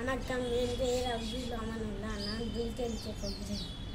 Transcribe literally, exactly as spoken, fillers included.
வணக்கம், என் பெயர் அப்துல் அமானுல்லா. நான் பில்டென் போகிறேன்.